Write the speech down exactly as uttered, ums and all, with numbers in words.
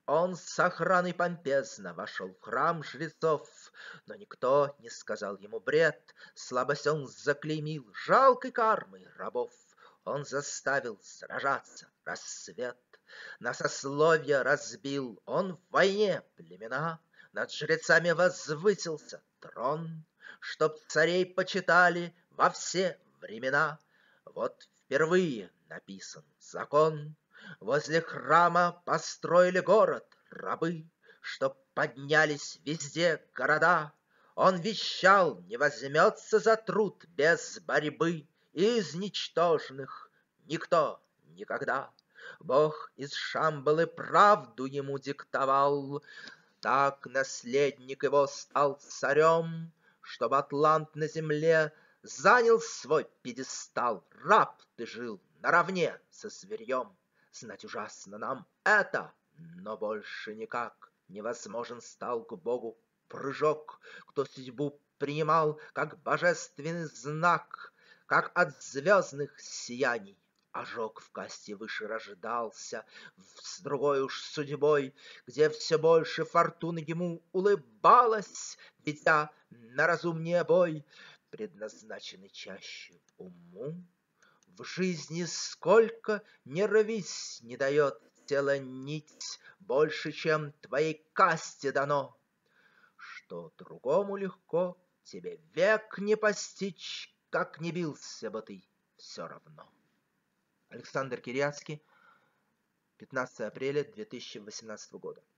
Он с охраной помпезно вошел в храм жрецов, но никто не сказал ему бред, слабость он заклеймил жалкой кармой рабов. Он заставил сражаться рассвет, на сословья разбил он в войне племена, над жрецами возвысился трон, чтоб царей почитали во все времена. Вот впервые написан закон. Возле храма построили город рабы, чтоб поднялись везде города. Он вещал, не возьмется за труд без борьбы, и из ничтожных никто никогда. Бог из Шамбалы правду ему диктовал, так наследник его стал царем, чтоб атлант на земле занял свой пьедестал. Раб ты жил наравне со зверьем. Знать ужасно нам это, но больше никак невозможен стал к Богу прыжок, кто судьбу принимал как божественный знак, как от звездных сияний ожог в касте выше рождался, с другой уж судьбой, где все больше фортуна ему улыбалась, ведя на разумнее бой, предназначенный чаще уму. В жизни сколько не рвись, не дает тело нить больше, чем твоей касте дано. Что другому легко, тебе век не постичь, как не бился бы ты все равно. Александр Киряцкий, пятнадцатое апреля две тысячи восемнадцатого года.